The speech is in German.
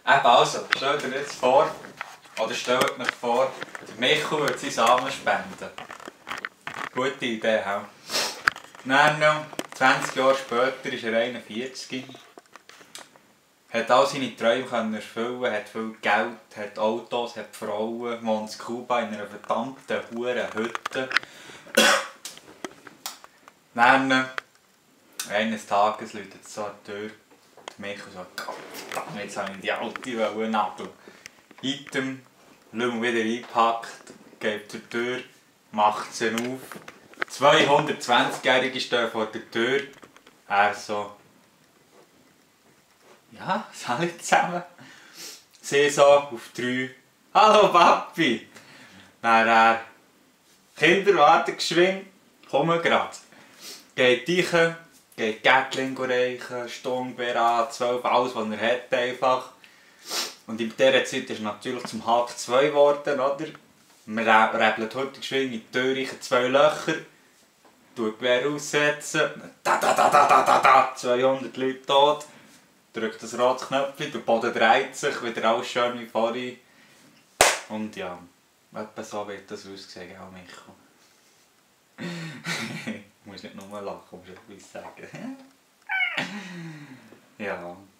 Eben also, stell dir jetzt vor, oder stellt euch vor, der Michael würde seinen Samen spenden. Gute Idee, he? Dann noch, 20 Jahre später ist er 41. Hat all seine Träume können erfüllen, hat viel Geld, hat Autos, hat Frauen, wohnt in Kuba in einer verdammten Hurenhütte. Dann, eines Tages läutet es so an die Tür. Michael so, Gott verdammt, jetzt habe ich die alte Nadel. Item, Lümmel wieder eingepackt, geht zur Tür, macht sie auf. 220-Jährige stehen vor der Tür. Er so, ja, salut zusammen. Sie so auf 3, hallo Papi. Dann er, Kinder warten geschwind, kommen grad. Geht rein, geht Gatling reichen, Sturmgewehr an, 12, alles was er hat einfach. Und in dieser Zeit ist er natürlich zum Hulk 2 geworden, oder? Man rebelt heute geschwind in die Tür rein, 2 Löcher, tut Gewehr aussetzen, da da da da da da da, 200 Leute tot, drückt das rote Knöpfchen, der Boden dreht sich, wieder alles schön wie vorhin. Und ja, etwa so wird das aussehen, auch Michael. Du musst nicht nur lachen, du musst etwas sagen. Ja.